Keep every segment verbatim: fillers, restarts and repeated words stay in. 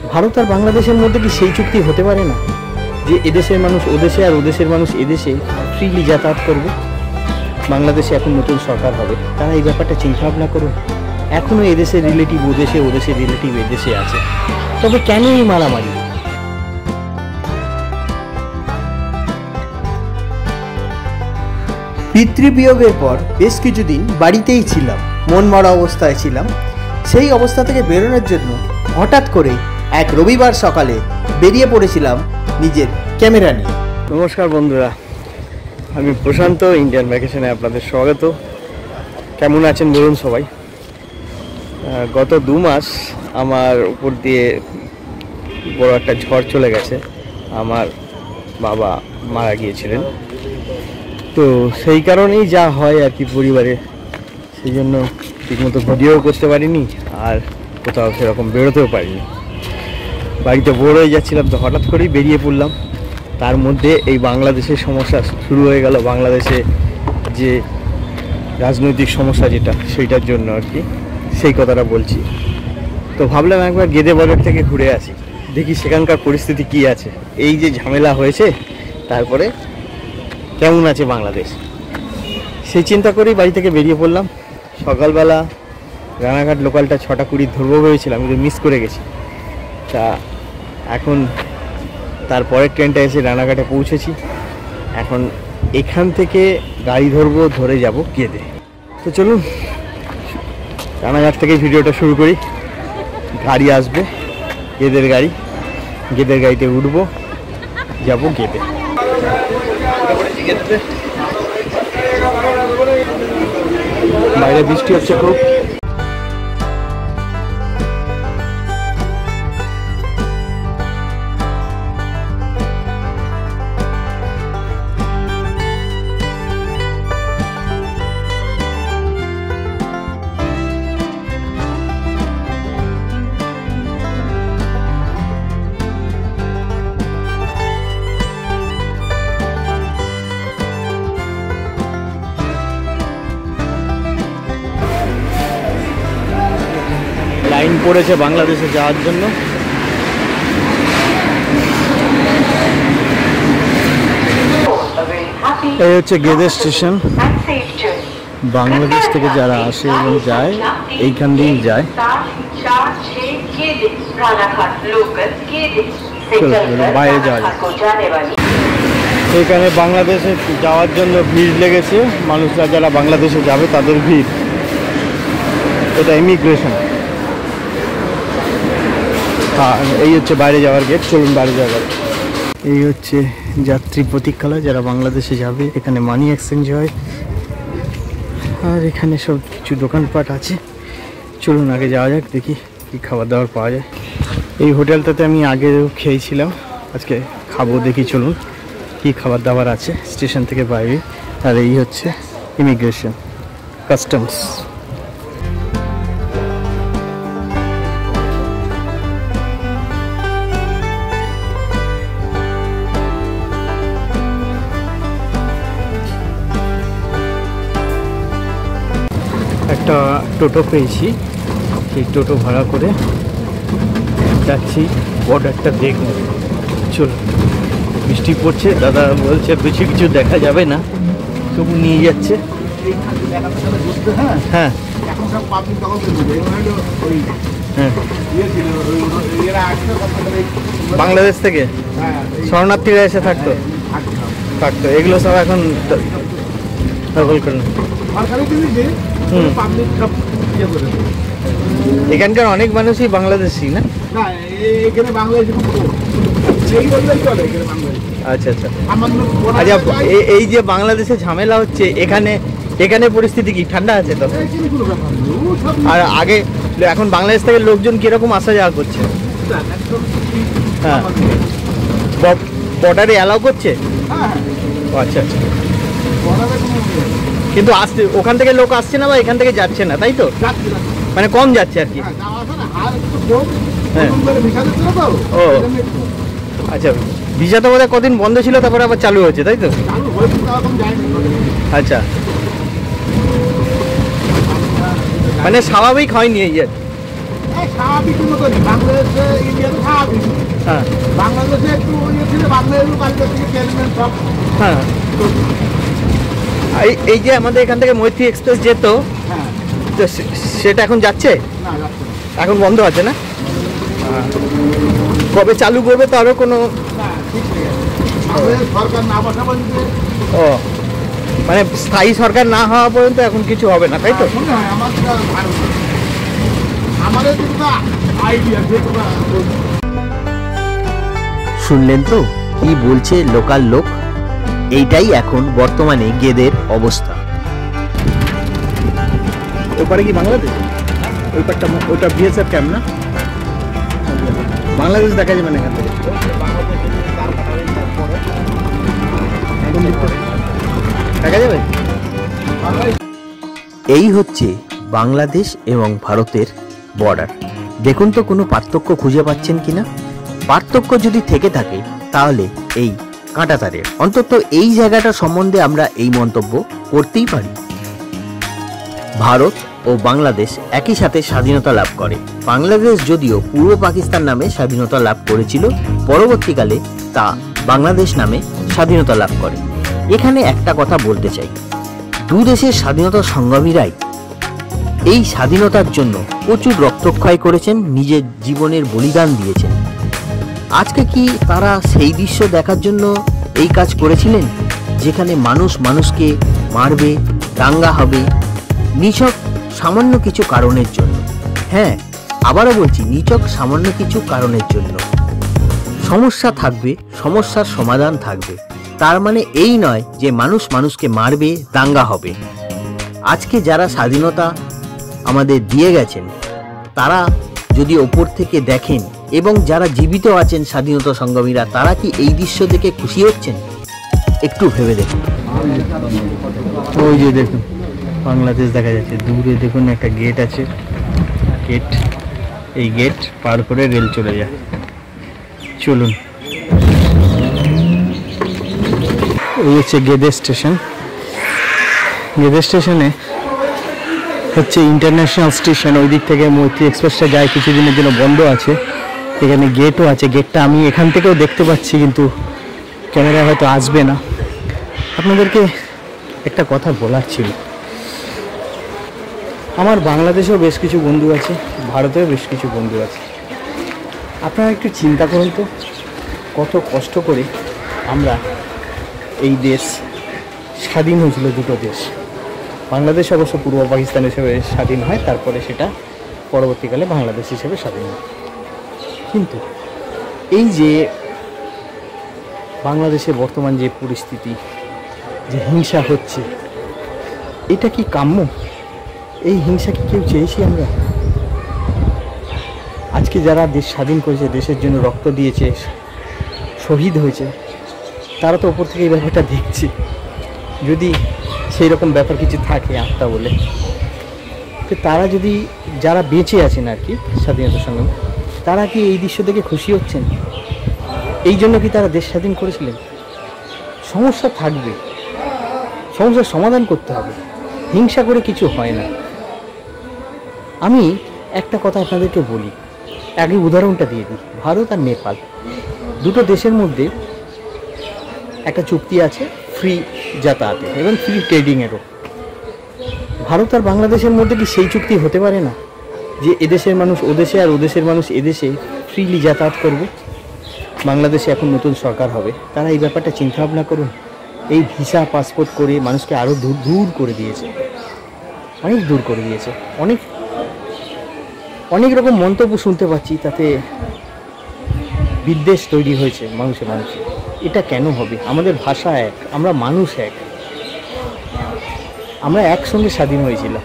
ভারত আর বাংলাদেশের মধ্যে কি সেই চুক্তি হতে পারে না যে এদেশের মানুষ ওদেশে আর ওদেশের মানুষ এদেশে ফ্রিলি যাতায়াত করবে? বাংলাদেশে এখন নতুন সরকার হবে, তারা এই ব্যাপারটা চিন্তা ভাবনা করুন। এখনও এদেশের রিলেটিভ ওদেশে, ওদেশের রিলেটিভ এদেশে আছে, তবে কেন এই মারামারি? পিতৃবিয়োগের পর বেশ কিছুদিন বাড়িতেই ছিলাম, মন মরা অবস্থায় ছিলাম। সেই অবস্থা থেকে বেরোনোর জন্য হঠাৎ করে এক রবিবার সকালে বেরিয়ে পড়েছিলাম নিজের ক্যামেরা নিয়ে। নমস্কার বন্ধুরা, আমি প্রশান্ত, ইন্ডিয়ান ভ্যাকেশনে আপনাদের স্বাগত। কেমন আছেন বলুন সবাই? গত দু মাস আমার উপর দিয়ে বড় একটা ঝড় চলে গেছে। আমার বাবা মারা গিয়েছিলেন, তো সেই কারণেই যা হয় আর কি পরিবারে, সেই জন্য ঠিকমতো ভিডিও করতে পারিনি আর কোথাও সেরকম বেরোতেও পারিনি। বাড়িতে বোর হয়ে যাচ্ছিলাম, তো হঠাৎ করেই বেরিয়ে পড়লাম। তার মধ্যে এই বাংলাদেশের সমস্যা শুরু হয়ে গেল, বাংলাদেশে যে রাজনৈতিক সমস্যা যেটা, সেইটার জন্য আর কি সেই কথাটা বলছি। তো ভাবলাম একবার গেদে বাজার থেকে ঘুরে আসি, দেখি সেখানকার পরিস্থিতি কি আছে, এই যে ঝামেলা হয়েছে তারপরে কেমন আছে বাংলাদেশ, সেই চিন্তা করেই বাড়ি থেকে বেরিয়ে পড়লাম। সকালবেলা রানাঘাট লোকালটা ছটা কুড়ি ধরবো ভেবেছিলাম, কিন্তু মিস করে গেছি। তা এখন তারপরের ট্রেনটা এসে রানাঘাটে পৌঁছেছি। এখন এখান থেকে গাড়ি ধরবো, ধরে যাব গেদে। তো চলুন রানাঘাট থেকে ভিডিওটা শুরু করি। গাড়ি আসবে, গেদের গাড়ি, গেদের গাড়িতে উঠবো, যাব গেদে। বাইরে বৃষ্টি হচ্ছে খুব। লাইন পড়েছে বাংলাদেশে যাওয়ার জন্য। এই হচ্ছে গেদে স্টেশন। বাংলাদেশ থেকে যারা আসে এবং যায় এইখান দিয়েই যায়। বাইরে যাওয়া যায়। এখানে বাংলাদেশে যাওয়ার জন্য ভিড় লেগেছে, মানুষরা যারা বাংলাদেশে যাবে তাদের ভিড়। এটা ইমিগ্রেশন। হ্যাঁ, এই হচ্ছে বাইরে যাওয়ার গেট। চলুন বাইরে যাওয়ার। এই হচ্ছে যাত্রী প্রতীক্ষালয়, যারা বাংলাদেশে যাবে। এখানে মানি এক্সচেঞ্জ হয় আর এখানে সব কিছু দোকানপাট আছে। চলুন আগে যাওয়া যাক, দেখি কি খাবার দাবার পাওয়া যায়। এই হোটেলটাতে আমি আগেও খেয়েছিলাম, আজকে খাবো, দেখি চলুন কি খাবার দাবার আছে স্টেশন থেকে বাইরে। আর এই হচ্ছে ইমিগ্রেশন, কাস্টমস। একটা টোটো পেয়েছি, সেই টোটো ভাড়া করে যাচ্ছি বর্ডারটা দেখব। চলো, বৃষ্টি পড়ছে, দাদা বলছে বেশি কিছু দেখা যাবে না, তবু নিয়ে যাচ্ছে। হ্যাঁ হ্যাঁ, বাংলাদেশ থেকে শরণার্থীরা এসে থাকতো থাকতো এগুলো সব এখন দখল করে। এখানকার অনেক মানুষই বাংলাদেশি না? আচ্ছা আচ্ছা আচ্ছা। এই যে বাংলাদেশে ঝামেলা হচ্ছে, এখানে এখানে পরিস্থিতি কি ঠান্ডা আছে তো? আর আগে এখন বাংলাদেশ থেকে লোকজন কিরকম আসা যাওয়া করছে? হ্যাঁ, বর্ডারে অ্যালাউ করছে? আচ্ছা আচ্ছা। কিন্তু আসছে, ওখান থেকে লোক আসছে না বা এখান থেকে যাচ্ছে না, তাই তো? মানে কম যাচ্ছে আর কি। হ্যাঁ, ও আচ্ছা। ভিসা তো বোধহয় কদিন বন্ধ ছিল, তারপরে আবার চালু হয়েছে, তাই তো? আচ্ছা, মানে স্বাভাবিক হয়নি এই আর। স্বাভাবিক বাংলাদেশে ইন্ডিয়াতে স্বাভাবিক হ্যাঁ বাংলাদেশে একটু ইয়ে ছিল, বাংলাদেশের বাড়িতে থেকে ট্রেনমেন্ট সব। হ্যাঁ এই এই যে আমাদের এখান থেকে মৈত্রী এক্সপ্রেস যেত, হ্যাঁ তো সে- সেটা এখন যাচ্ছে? না যাচ্ছে না। এখন বন্ধ আছে না? হ্যাঁ। কবে চালু করবে তারও কোনো? না, ঠিক হয়ে গেছে। আমাদের সরকার না বসা পর্যন্ত ও মানে স্থায়ী সরকার না হওয়া পর্যন্ত এখন কিছু হবে না, তাই তো? মনে হয় আমার যেটা ধারণা। আমাদের যেটা আইডিয়া যেটা শুনলেন তো কি বলছে লোকাল লোক? এইটাই এখন বর্তমানে গেদের অবস্থা। ওপারে কি বাংলাদেশ? ওই পারটা ওইটা বিএসএফ ক্যাম্প না? বাংলাদেশ দেখা যাবে না এখান থেকে। কোন দিক থেকে? দেখা যাবে? এই হচ্ছে বাংলাদেশ এবং ভারতের বর্ডার। দেখুন তো কোনো পার্থক্য খুঁজে পাচ্ছেন কিনা। পার্থক্য যদি থেকে থাকে তাহলে এই কাঁটাতারের, অন্তত এই জায়গাটা সম্বন্ধে আমরা এই মন্তব্য করতেই পারি। ভারত ও বাংলাদেশ একই সাথে স্বাধীনতা লাভ করে। বাংলাদেশ যদিও পূর্ব পাকিস্তান নামে স্বাধীনতা লাভ করেছিল, পরবর্তীকালে তা বাংলাদেশ নামে স্বাধীনতা লাভ করে। এখানে একটা কথা বলতে চাই, দু দেশের স্বাধীনতা সংগ্রামীরাই এই স্বাধীনতার জন্য প্রচুর রক্তক্ষয় করেছেন, নিজের জীবনের বলিদান দিয়েছেন। আজকে কি তারা সেই দৃশ্য দেখার জন্য এই কাজ করেছিলেন, যেখানে মানুষ মানুষকে মারবে, দাঙ্গা হবে, নিছক সামান্য কিছু কারণের জন্য? হ্যাঁ, আবারও বলছি, নিছক সামান্য কিছু কারণের জন্য। সমস্যা থাকবে, সমস্যার সমাধান থাকবে, তার মানে এই নয় যে মানুষ মানুষকে মারবে, দাঙ্গা হবে। আজকে যারা স্বাধীনতা আমাদের দিয়ে গেছেন তারা যদি ওপর থেকে দেখেন, এবং যারা জীবিত আছেন স্বাধীনতা সংগ্রামীরা, তারা কি এই দৃশ্য দেখে খুশি হচ্ছেন? একটু ভেবে দেখুন। ওই যে দেখুন বাংলাদেশ দেখা যাচ্ছে দূরে, দেখুন একটা গেট আছে, গেট, এই গেট পার করে রেল চলে যায়। চলুন, এই হচ্ছে গেদে স্টেশন। গেদে স্টেশনে হচ্ছে ইন্টারন্যাশনাল স্টেশন, ওই দিক থেকে মৈত্রী এক্সপ্রেসটা যায়, কিছুদিনের জন্য বন্ধ আছে। এখানে গেটও আছে, গেটটা আমি এখান থেকেও দেখতে পাচ্ছি, কিন্তু ক্যামেরা হয়তো আসবে না। আপনাদেরকে একটা কথা বলার ছিল, আমার বাংলাদেশেও বেশ কিছু বন্ধু আছে, ভারতেও বেশ কিছু বন্ধু আছে। আপনারা একটু চিন্তা করুন তো, কত কষ্ট করে আমরা এই দেশ স্বাধীন হয়েছিল, দুটো দেশ। বাংলাদেশ অবশ্য পূর্ব পাকিস্তান হিসেবে স্বাধীন হয়, তারপরে সেটা পরবর্তীকালে বাংলাদেশ হিসেবে স্বাধীন হয়। কিন্তু এই যে বাংলাদেশে বর্তমান যে পরিস্থিতি, যে হিংসা হচ্ছে, এটা কি কাম্য? এই হিংসা কি কেউ চেয়েছি আমরা? আজকে যারা দেশ স্বাধীন করেছে, দেশের জন্য রক্ত দিয়েছে, শহীদ হয়েছে, তারা তো ওপর থেকে এই ব্যাপারটা দেখছে। যদি সেই রকম ব্যাপার কিছু থাকে আত্মা বলে, তো তারা যদি, যারা বেঁচে আছেন আর কি স্বাধীনতার সঙ্গে, তারা কি এই দৃশ্য দেখে খুশি হচ্ছেন? এই জন্য কি তারা দেশ স্বাধীন করেছিলেন? সমস্যা থাকবে, সমস্যার সমাধান করতে হবে, হিংসা করে কিছু হয় না। আমি একটা কথা আপনাদেরকে বলি, আগে উদাহরণটা দিয়ে দিই। ভারত আর নেপাল দুটো দেশের মধ্যে একটা চুক্তি আছে ফ্রি যাতায়াতের এবং ফ্রি ট্রেডিংয়েরও। ভারত আর বাংলাদেশের মধ্যে কি সেই চুক্তি হতে পারে না, যে এদেশের মানুষ ওদেশে আর ওদেশের মানুষ এদেশে ফ্রিলি যাতায়াত করবে? বাংলাদেশে এখন নতুন সরকার হবে, তারা এই ব্যাপারটা চিন্তা ভাবনা করুন। এই ভিসা পাসপোর্ট করে মানুষকে আরও দূর দূর করে দিয়েছে, অনেক দূর করে দিয়েছে। অনেক অনেক রকম মন্তব্য শুনতে পাচ্ছি, তাতে বিদ্বেষ তৈরি হয়েছে মানুষে মানুষে। এটা কেন হবে? আমাদের ভাষা এক, আমরা মানুষ এক, আমরা একসঙ্গে স্বাধীন হয়েছিলাম।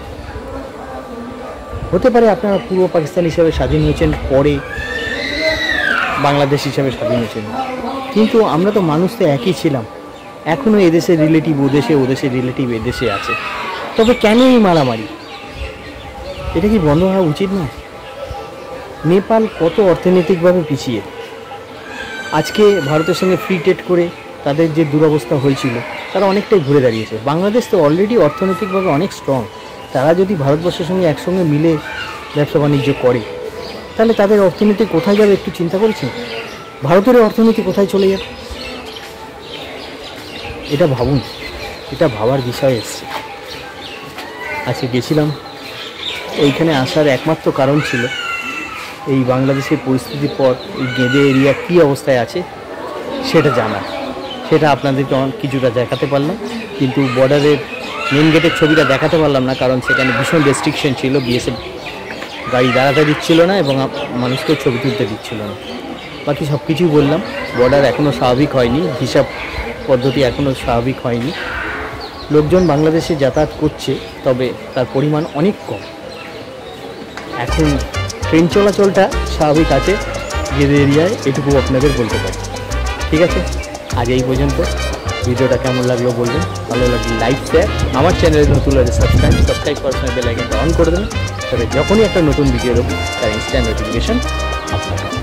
হতে পারে আপনারা পূর্ব পাকিস্তান হিসেবে স্বাধীন হয়েছেন, পরে বাংলাদেশ হিসেবে স্বাধীন হয়েছেন, কিন্তু আমরা তো মানুষ তো একই ছিলাম। এখনও এদেশের রিলেটিভ ওদেশে, ওদেশের রিলেটিভ এদেশে আছে। তবে কেন এই মারামারি? এটা কি বন্ধ হওয়া উচিত না? নেপাল কত অর্থনৈতিকভাবে পিছিয়ে, আজকে ভারতের সঙ্গে ফ্রি ট্রেড করে তাদের যে দুরবস্থা হয়েছিল, তারা অনেকটাই ঘুরে দাঁড়িয়েছে। বাংলাদেশ তো অলরেডি অর্থনৈতিকভাবে অনেক স্ট্রং, তারা যদি ভারতবর্ষের সঙ্গে একসঙ্গে মিলে ব্যবসা বাণিজ্য করে, তাহলে তাদের অর্থনীতি কোথায় যাবে একটু চিন্তা করেছেন? ভারতের অর্থনীতি কোথায় চলে যাবে? এটা ভাবুন, এটা ভাবার বিষয় এসছে। আজকে গেছিলাম, এইখানে আসার একমাত্র কারণ ছিল এই বাংলাদেশের পরিস্থিতির পর এই গেদে এরিয়া কী অবস্থায় আছে সেটা জানা। সেটা আপনাদেরকে অনেক কিছুটা দেখাতে পারলাম, কিন্তু বর্ডারের মেন গেটের ছবিটা দেখাতে পারলাম না, কারণ সেখানে ভীষণ রেস্ট্রিকশন ছিল। বিএসএফ গাড়ি দাঁড়াতে দিচ্ছিল না এবং মানুষকেও ছবি তুলতে দিচ্ছিল না। বাকি সব কিছুই বললাম। বর্ডার এখনও স্বাভাবিক হয়নি, হিসাব পদ্ধতি এখনও স্বাভাবিক হয়নি। লোকজন বাংলাদেশে যাতায়াত করছে, তবে তার পরিমাণ অনেক কম। এখন ট্রেন চলাচলটা স্বাভাবিক আছে গেদে এরিয়ায়, এটুকু আপনাদের বলতে পারি। ঠিক আছে, আজ এই পর্যন্ত। ভিডিওটা কেমন লাগলো বলবেন, ভালো লাগলে লাইক শেয়ার, আমার চ্যানেলে নতুন হলে সাবস্ক্রাইব সাবস্ক্রাইব করার সময় বেল আইকনটা অন করে দেবেন, তবে যখনই একটা নতুন ভিডিও দেবো তার ইনস্ট্যান্ট নোটিফিকেশন আপনার